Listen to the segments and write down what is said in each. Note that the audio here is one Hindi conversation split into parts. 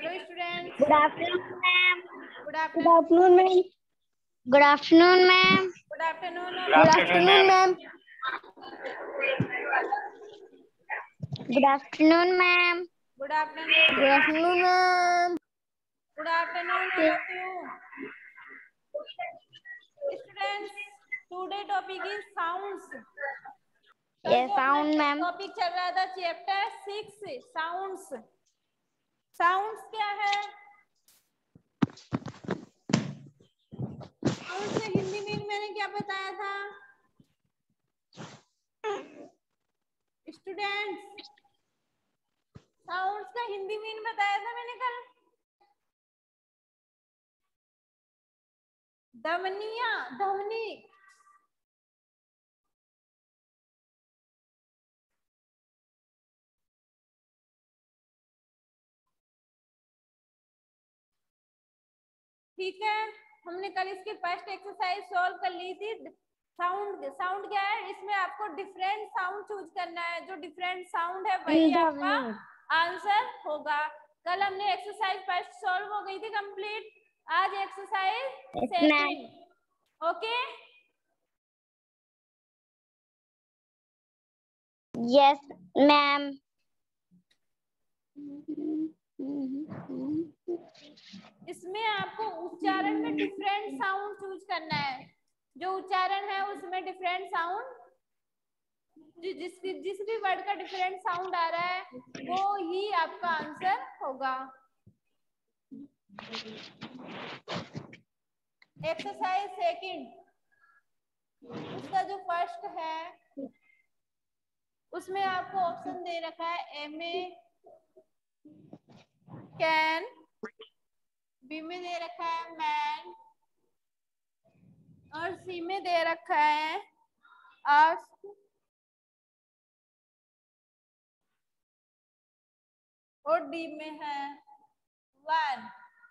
Hello students, good afternoon ma'am. Good good afternoon, afternoon ma'am. Good afternoon ma'am. Good afternoon और good afternoon ma'am. Good afternoon ma'am. Good afternoon, good afternoon ma'am. Good afternoon all of you students. Today topic is sounds. कल ये जो अपना साउंड मैम। टॉपिक चल रहा था चैप्टर 6 साउंड्स। साउंड्स क्या है? साउंड से हिंदी में मैंने क्या बताया था स्टूडेंट्स? साउंड्स का हिंदी मीन बताया था मैंने कल। ध्वनियां, ध्वनि। ठीक है, हमने कल इसकी फर्स्ट एक्सरसाइज सॉल्व कर ली थी। साउंड, साउंड क्या है? इसमें आपको डिफरेंट साउंड चूज करना है। जो डिफरेंट साउंड है वही आपका आंसर होगा। कल हमने एक्सरसाइज फर्स्ट सॉल्व हो गई थी कंप्लीट। आज exercise second. Okay, yes ma'am. इसमें आपको उच्चारण में डिफरेंट साउंड चूज करना है। जो उच्चारण है उसमें डिफरेंट साउंड, जिस भी वर्ड का डिफरेंट साउंड आ रहा है वो ही आपका आंसर होगा। एक्सरसाइज सेकंड, उसका जो फर्स्ट है उसमें आपको ऑप्शन दे रखा है। ए में कैन, बी में दे रखा है मैन और सी में दे रखा है आस्क और डी में है वन।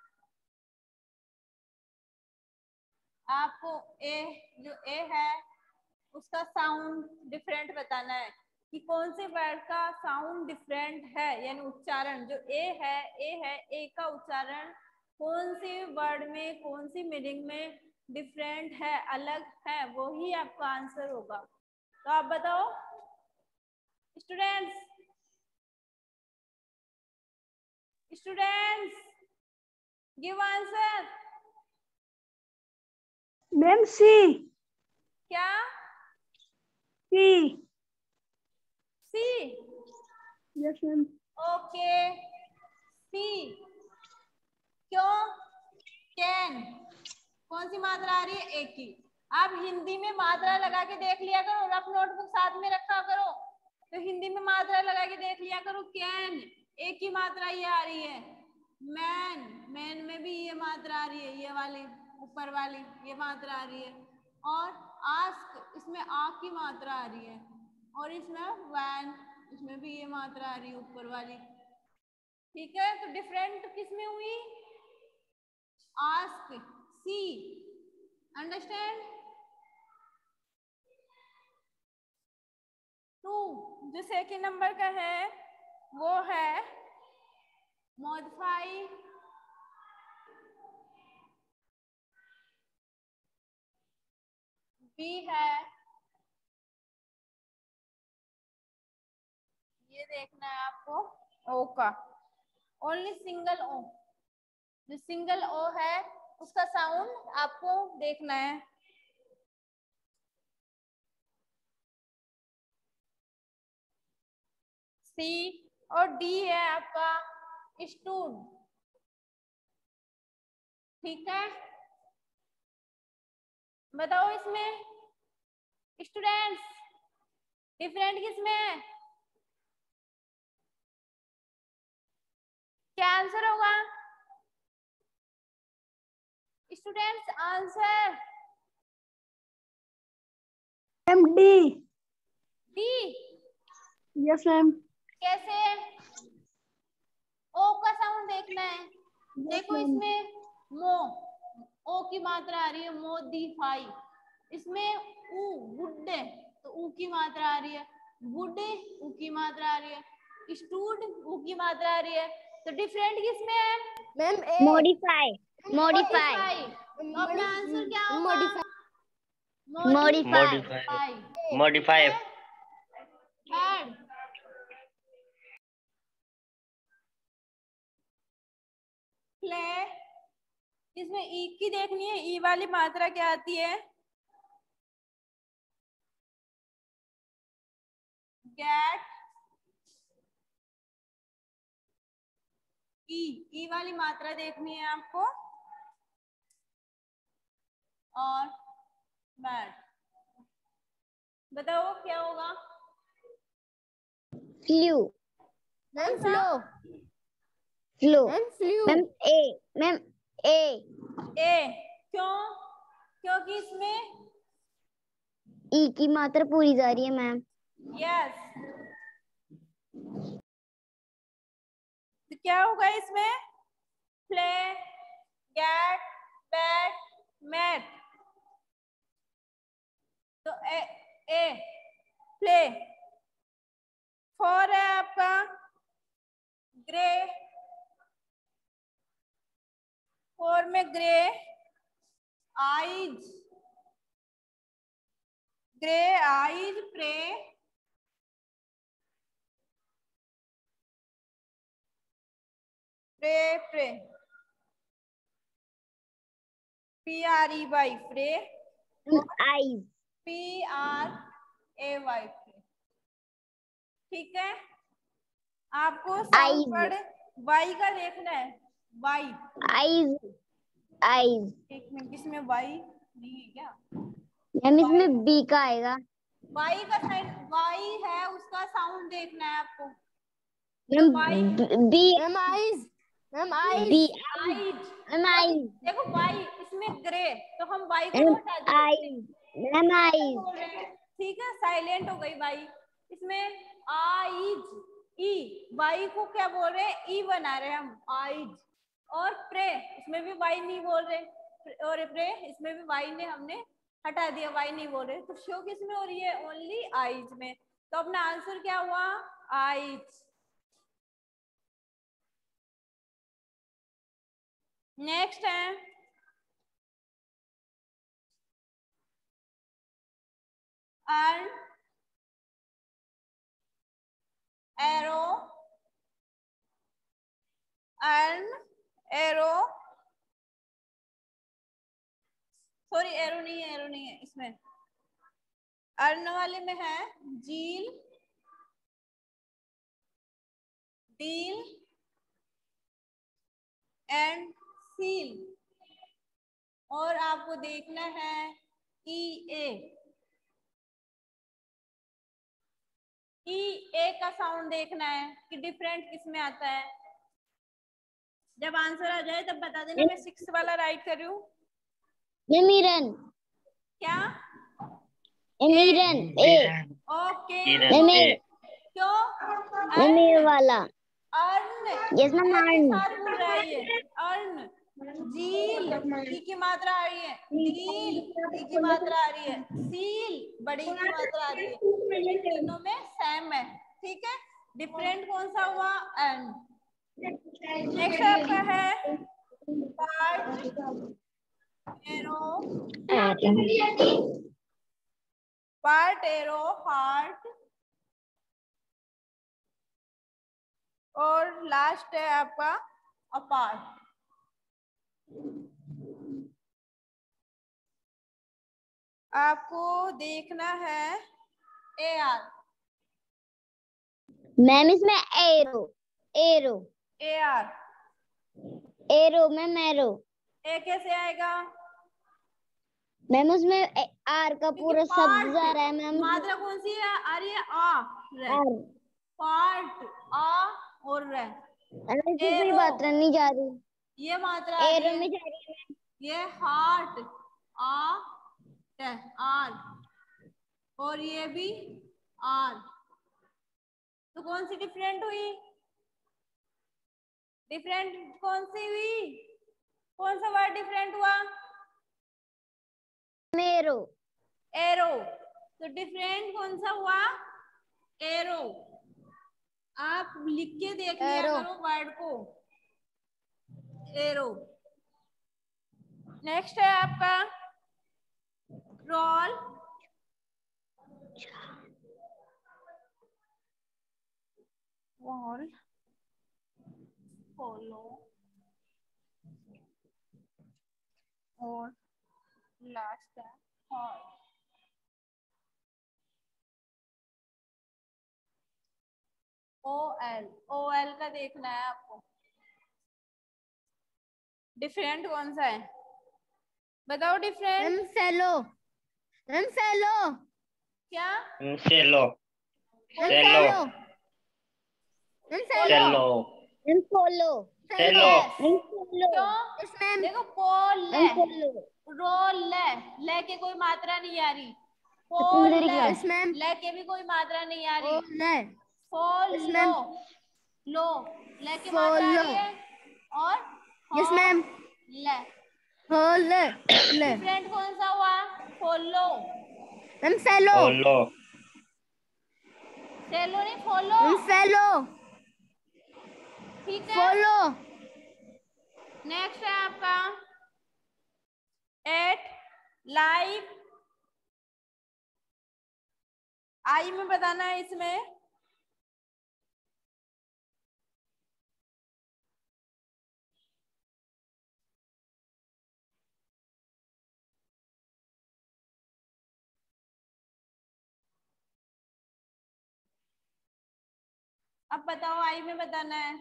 आपको ए, जो ए है उसका साउंड डिफरेंट बताना है कि कौन से वर्ड का साउंड डिफरेंट है, यानी उच्चारण जो ए है, ए का उच्चारण कौन से वर्ड में, कौन सी मीनिंग में डिफरेंट है, अलग है, वो ही आपका आंसर होगा। तो आप बताओ students, students give answer. Ma'am C. क्या? C. C? Yes ma'am. Okay, C. क्यों? कैन कौन सी मात्रा आ रही है? एक की। आप हिंदी में मात्रा लगा के देख लिया करो, रफ नोटबुक साथ में रखा करो तो हिंदी में मात्रा लगा के देख लिया करो। कैन एक की मात्रा ये आ रही है। मैन, मैन में भी ये मात्रा आ रही है, ये वाली ऊपर वाली ये मात्रा आ रही है। और आस्क, इसमें आ की मात्रा आ रही है। और इसमें वैन, इसमें भी ये मात्रा आ रही है ऊपर वाली। ठीक है, तो डिफरेंट किसमें हुई? आस्क, सी। अंडरस्टैंड? 2 जो सेकंड नंबर का है वो है मॉडिफाई बी है। ये देखना है आपको ओ का, ओनली सिंगल ओ। जो सिंगल ओ है उसका साउंड आपको देखना है। सी और डी है आपका स्टूड। ठीक है, बताओ इसमें स्टूडेंट्स डिफरेंट किसमें है? क्या आंसर होगा students? Answer ma'am D. D? Yes ma'am. कैसे? ओ का साउंड देखना है। देखो इसमें मो, ओ की मात्रा आ रही है, मोडिफाई। इसमें ऊ, वुड, तो ऊ की मात्रा आ रही है। वुड, ऊ की मात्रा आ रही है। स्टूड, ऊ की मात्रा आ रही है। तो डिफरेंट किसमें है मैम मॉडिफाई मॉडिफाई। तो अपना आंसर क्या होगा मॉडिफाई मॉडिफाई ऐड प्ले। इसमें ई की देखनी है, ई वाली मात्रा क्या आती है गेट ई वाली मात्रा देखनी है आपको और मैट। बताओ क्या होगा flu ma'am flow flow ma'am flu ma'am A क्यों? क्योंकि इसमें ई की मात्रा पूरी जा रही है मैम। यस। तो क्या होगा इसमें प्ले गेट बैट मैट। तो ए प्ले फॉर है आपका ग्रे, फॉर में grey is pray pray PREY prey is PRAY pray. ठीक है, आपको Eyes. साउंड वर्ड वाई का देखना है। वाई आईज एक मिनट, इसमें वाई नहीं है क्या? मैम इसमें बी का आएगा। वाई का साइड वाई है, उसका साउंड देखना है आपको। Ma'am Y B ma'am is ma'am B is ma'am is देखो वाई इसमें ग्रे, तो हम वाई को तो हटा देंगे। आईज मैम आईज बोल रहे हैं ठीक है, साइलेंट हो गई वाई। इसमें आईज ई, वाई को क्या बोल रहे हैं ई बना रहे हैं हम आईज। और प्रे इसमें भी वाई नहीं बोल रहे, और प्रे इसमें भी वाई ने हमने हटा दिया, वाई नहीं बोल रहे। तो शो किस में हो रही है ओनली आईज में। तो अपना आंसर क्या हुआ आईज। नेक्स्ट है अर्न एरो सॉरी एरो नहीं है इसमें। अर्न वाले में है जील डील एंड सील। और आपको देखना है ए का साउंड देखना है कि डिफरेंट किस में आता है। जब आंसर आ जाए तब बता देना। मैं 6 वाला राइट कर रही हूँ। एमीरन क्या एमीरन ए ओके क्यों एमीर वाला अर्न यस मैम के अर्न साथ बोल रहा है ये अर्न। जील ई की मात्रा आ रही है, डील ई की मात्रा आ रही है, सील बड़ी की मात्रा आ रही है। ये तीनों में सेम है। ठीक है, डिफरेंट कौन सा हुआ एंड। नेक्स्ट आपका है पार्ट एरो हार्ट और लास्ट है आपका अपार्ट। आपको देखना है AR मैम इसमें arrow arrow AR arrow ma'am arrow A कैसे आएगा मैम उसमें आर का पूरा शब्द जा रहा है मैम। मात्रा कौन सी है आ रही है आ पार्ट आ और रे कोई मात्रा नहीं जा रही, ये मात्रा एरो में जा रही है। ये हार्ट आर और ये भी आर। तो कौन सी डिफरेंट हुई? डिफरेंट कौन सी हुई? कौन सा वर्ड डिफरेंट हुआ? Arrow arrow. तो डिफरेंट कौन सा हुआ एरो। आप लिख के देख लिया एरो। करो वर्ड को, एरो। नेक्स्ट है आपका रोल, वॉल, फॉलो और लास्ट है हॉल। OL, OL का देखना है आपको, डिफरेंट कौन सा है बताओ different. Ma'am fellow, ma'am fellow, क्या सेलो, कौन सा सेलो, है? Ma'am fellow, cello, and follow, cello. Yes. And follow, क्यों? यस मैम, देखो पोल ले, एंड फॉलो। रोल ले के कोई मात्रा नहीं आ रही, पोल सेकेंडरी ले, क्लास। यस मैम, ले के भी कोई मात्रा नहीं आ ओ रही, ले, fall yes low, ma'am, low ले के मात्रा आ फॉलो, रही है, और यस मैम, ले। हो ले, ले, डिफरेंट कौन सा हुआ? Follow, ma'am fellow, follow, cello नहीं फॉलो, मैम फेलो, ठीक है। फॉलो, नेक्स्ट है आपका एट, लाइव, आई में बताना है इसमें, अब बताओ आई में बताना है,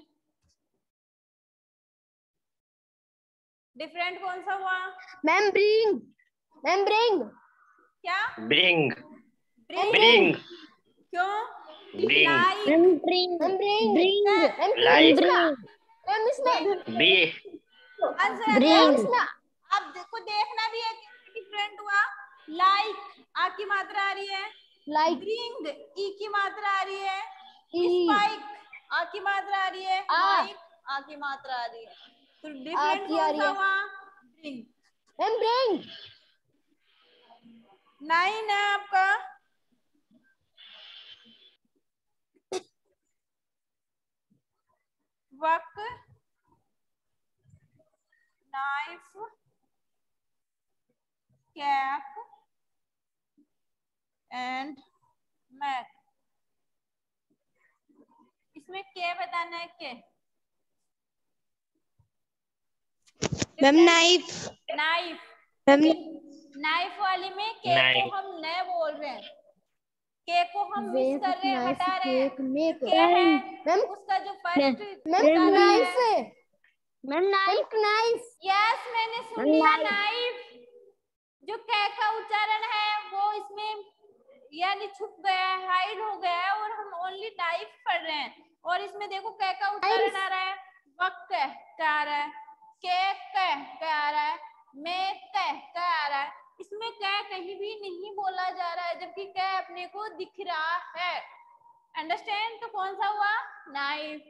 डिफरेंट कौन सा हुआ? मैम ब्रिंग, मैम ब्रिंग, क्या? ब्रिंग, ब्रिंग, ब्रिंग, क्यों? Bring, like, and bring, ma'am bring, bring, ma'am like, ma'am इसमें, बी, आंसर है मैम ब्रिंग, इसमें, अब देखो देखना भी है कि डिफरेंट हुआ। लाइक आ की मात्रा आ रही है, लाइक, ब्रिंग ई की मात्रा आ रही है, ई, स्पाइक आ की मात्रा आ रही है, आ, माइक आ की मात्रा आ रही है, तो डिफरेंट की आ कौन रही सा है, हुआ? ब्रिंग। मैम ब्रिंग, 9 है आपका वक, नाइफ, कैप एंड मैक। इसमें के बताना है के, ma'am knife, knife, ma'am knife वाली में के को नाइफ, हम न बोल रहे हैं, के को हम मिस वेव कर रहे हैं, नाइफ हटा रहे हैं, केक मेक, के है मैम उसका जो फर्स्ट मैम उच्चारण नाइफ, है। मैम नाइफ, नाइफ, यस मैंने सुन मैम लिया, नाइफ, नाइफ। जो कै का उच्चारण है वो इसमें यानी छुप गया है, हाइड हो गया है, और हम ओनली नाइफ पढ़ रहे हैं। और इसमें देखो कै का उच्चारण आ रहा है, वक क्या आ रहा है, के क्या आ रहा है, में क्या आ रहा है। इसमें कै कहीं भी नहीं बोला जा रहा है, जबकि कै अपने को दिख रहा है। अंडरस्टैंड? तो कौन सा हुआ? Knife.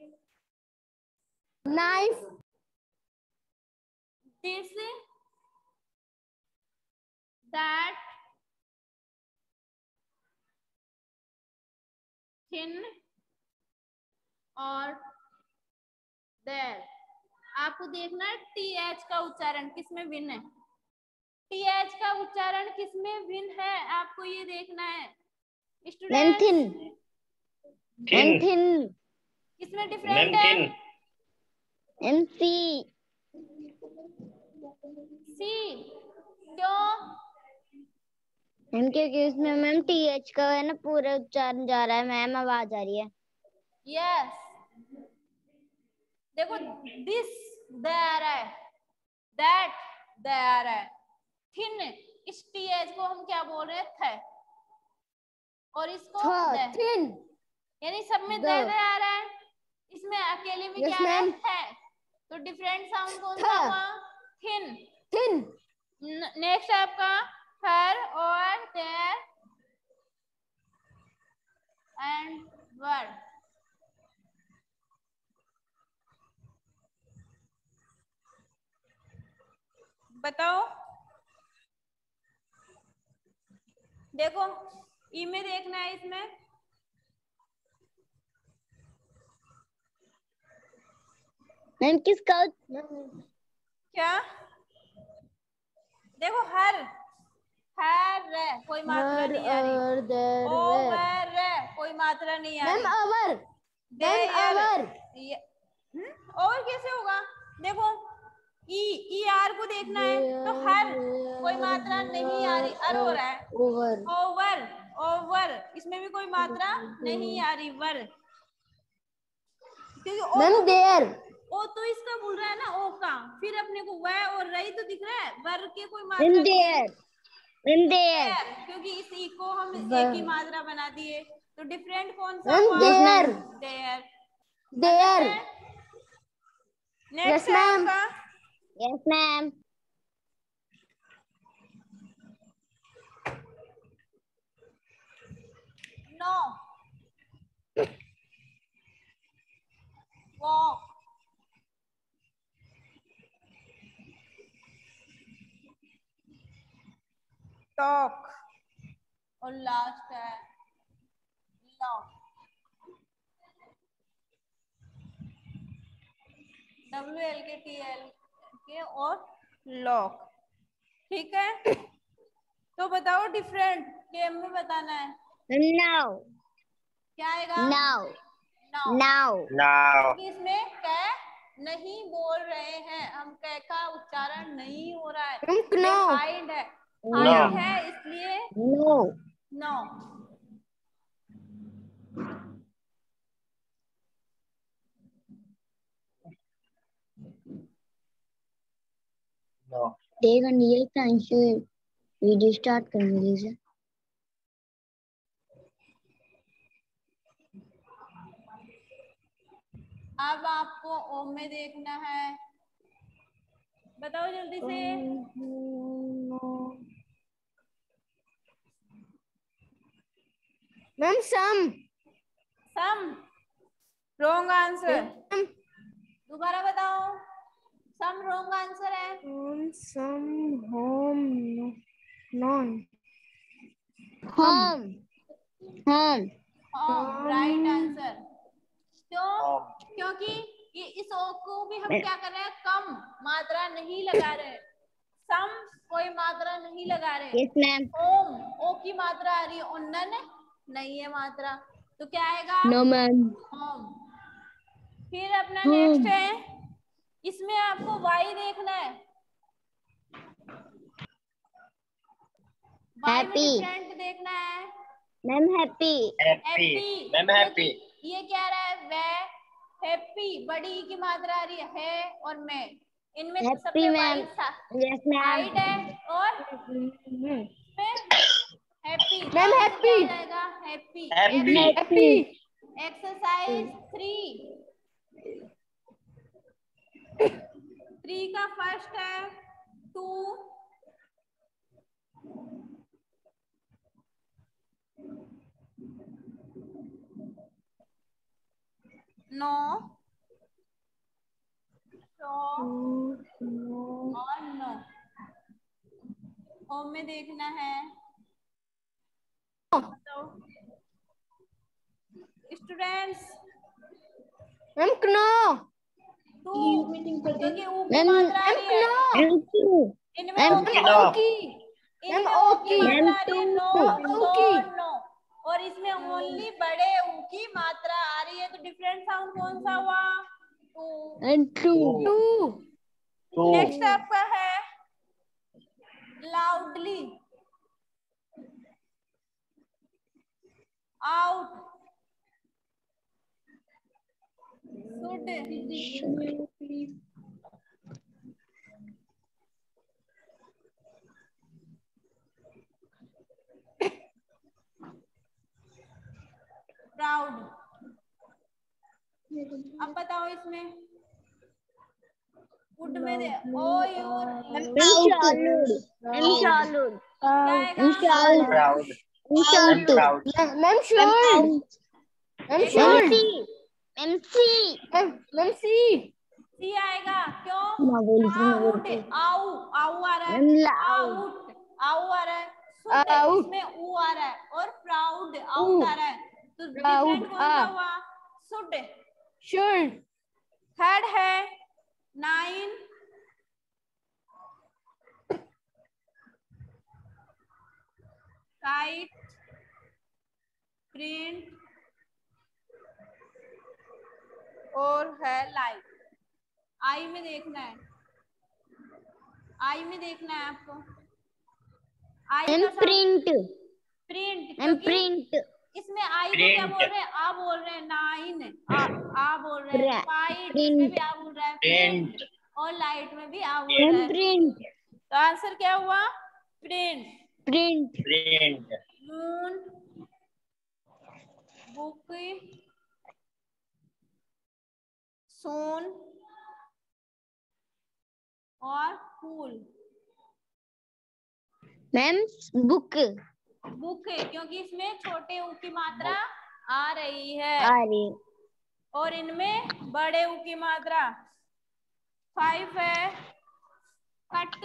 Knife, this, that, thin और देयर। आपको देखना है टीएच का उच्चारण किसमें भिन्न है, टीएच का उच्चारण किसमें भिन्न है, आपको ये देखना है ma'am student. Thin, ma'am thin, thin, किसमें मैम डिफरेंट है? थिन, एंड सी, सी, क्यों? मैम क्योंकि उसमें मैम टीएच का है ना पूरा उच्चारण जा रहा है मैम, आवाज आ रही है। यस, देखो दिस दे आ रहा है, दैट दे आ रहा है, थिन इस टीएच को हम क्या बोल रहे हैं, थे, और इसको दे, थिन, यानी सब में द, दे आ रहा है, इसमें अकेले में यस क्या आ रहा मैम, है? तो डिफरेंट साउंड कौन थ, सा हुआ? थिन। थिन, नेक्स्ट आपका हर और देयर एंड वर्ड। बताओ, देखो ई में देखना है, इसमें मैम किसका? क्या देखो, हर कोई मात्रा नहीं आ रही। ओवर कोई मात्रा नहीं आ रही। मैम अवर। ओवर कैसे होगा? देखो ई आर को देखना है तो हर कोई मात्रा नहीं आ रही, अर हो रहा है। ओवर ओवर इसमें भी कोई मात्रा नहीं आ रही, वर। क्योंकि मैम देयर। ओ तो इसका बोल रहा है ना, ओ का, फिर अपने को वह और रही तो दिख रहा है, वर के कोई मात्रा नहीं है। क्योंकि इस ई को हम एक ही मात्रा बना दिए, तो डिफरेंट कौन सा हुआ? देयर। नेक्स्ट है आपका। Yes ma'am. No, walk, talk, और लास्ट है लॉक। WLKTL के और लॉक। ठीक है, तो बताओ डिफरेंट गेम में बताना है। नाउ। क्या आएगा? नाउ। नाउ। इसमें क नहीं बोल रहे हैं हम, क का उच्चारण नहीं हो रहा है, हाइड है, हाइड है, इसलिए नो। देगा नहीं है, वीडियो स्टार्ट करने दीजिए। अब आपको ओम में देखना है, बताओ जल्दी से। Ma'am some. Wrong answer. दोबारा बताओ, सम रॉन्ग आंसर है। Some, home, none, home. Right answer. क्यों? क्योंकि ये इस ओ को भी हम क्या कर रहे हैं, कम मात्रा नहीं लगा रहे। सम कोई मात्रा नहीं लगा रहे। Yes ma'am. ओम ओ की मात्रा आ रही है, और नन नहीं है मात्रा, तो क्या आएगा? No ma'am. होम। फिर अपना नेक्स्ट है, इसमें आपको वाई देखना है। वाई में डिफरेंट देखना है। Ma'am happy. हैप्पी। ये क्या रहा है? वह हैप्पी, बड़ी की मात्रा आ रही है और मैं, इनमें सब में वाई हाइट है, और हैप्पी। Ma'am happy. क्या जाएगा? हैप्पी। एक्सरसाइज 3 का फर्स्ट है 2, नो, और नो। होम में देखना है, तो स्टूडेंट्स मैम नो। 2, क्योंकि ऊ की मात्रा आ रही है, इनमें ओ की मैम ओकी। इनमें ओ की मात्रा आ रही है, नो, ओकी। नो, और इसमें ओनली बड़े ऊ की मात्रा आ रही है, तो डिफरेंट साउंड कौन सा हुआ? टू। नेक्स्ट आपका है लाउडली, आउट, शुड, प्राउड। अब बताओ इसमें वुड में दे ओ योर मैम श्योर। सी आएगा। क्यों? आउट, आउ आउ आ रहा है, आउट आउ आ रहा है, शुड इसमें ऊ आ रहा है, और प्राउड आउट आ रहा है, तो डिफरेंट कौन सा हुआ? शुड। श्योर। थर्ड है 9 काइट प्रिंट और है लाइट। आई में देखना है, आई में देखना है आपको। आई मैम का प्रिंट, प्रिंट, मैम क्योंकि प्रिंट, इसमें आई को क्या बोल रहे हैं, आ बोल रहे हैं, 9 आ बोल रहे हैं, फाइट इसमें भी आ बोल रहा है, प्रिंट और लाइट में भी आ बोल रहा है। प्रिंट, तो आंसर क्या हुआ? Print. Print, moon, book, soon और फूल। मैम बुक बुक है क्योंकि इसमें छोटे ऊ की मात्रा आ रही है आ रही, और इनमें बड़े ऊ की मात्रा। 5 है cut,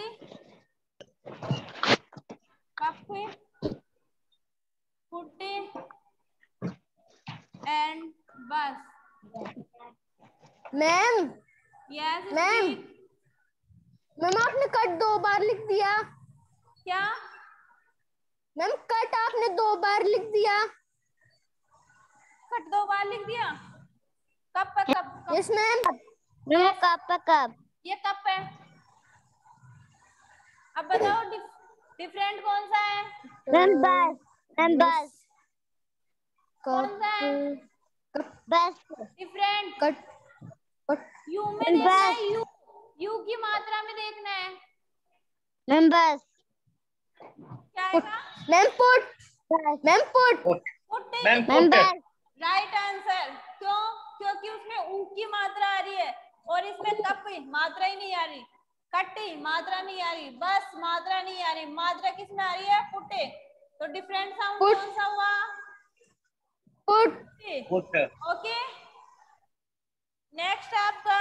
cup, foot and bus. Ma'am yes ma'am speak. Ma'am आपने कट 2 बार लिख दिया। क्या? मैम कट आपने 2 बार लिख दिया। कट 2 बार लिख दिया? Cup cup cup. Yes ma'am. Ma'am cup, ये कप है। अब बताओ डिफरेंट कौन सा है? मैम बस, मैम बस, कौन सा है bus, different? Cut cut U में मैम देखना है, बस, यू की मात्रा में देखना है। मैम बस, क्या आएगा? Ma'am put, bus, ma'am put, put. Ma'am bus, right answer. क्यों? क्योंकि उसमें ऊ की मात्रा आ रही है और इसमें कप मात्रा ही नहीं आ रही, कट्टी मात्रा नहीं आ रही, बस मात्रा नहीं आ रही। मात्रा किस में आ रही है? पुटे। तो डिफरेंट साउंड पुट, कौन सा हुआ? पुट। ओके। नेक्स्ट आपका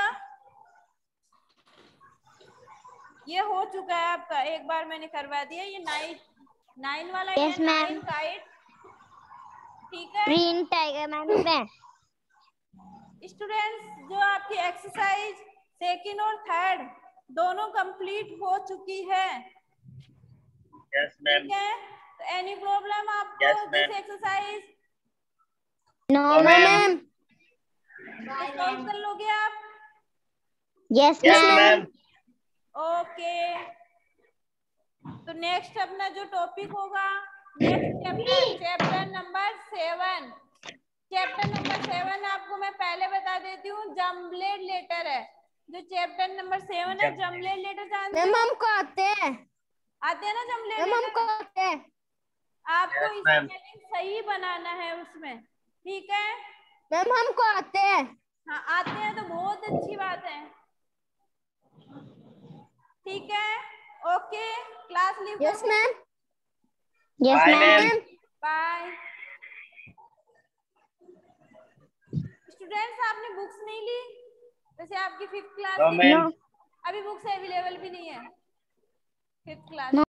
ये हो चुका है, आपका एक बार मैंने करवा दिया। ये 9 वाला ये यस मैम, 9 काइट। ठीक है प्रिंट आएगा मैम इसमें। स्टूडेंट्स, जो आपकी एक्सरसाइज सेकंड और थर्ड दोनों कंप्लीट हो चुकी है। ठीक है, तो एनी प्रॉब्लम आपको this exercise? No ma'am. Solve कर लोगे आप? Yes ma'am, okay. तो नेक्स्ट अपना जो टॉपिक होगा, next chapter, chapter number 7। Chapter number 7 आपको मैं पहले बता देती हूँ, जम्बलेड लेटर है। जो चैप्टर नंबर 7 है, जम्बलेड लेटर जानते मैम हो? हमको आते हैं। आते हैं ना जम्बलेड मैम लेटर? हमको आते हैं। आपको स्पेलिंग सही बनाना है उसमें। ठीक है? मैम हमको आते हैं। हाँ आते हैं तो बहुत अच्छी बात है। ठीक है, ओके। क्लास लीव यस करूँ? Ma'am. Yes ma'am, bye. Students, आपने बुक्स नहीं ली? वैसे आपकी 5th क्लास की नो, अभी बुक्स अवेलेबल भी नहीं है 5th क्लास।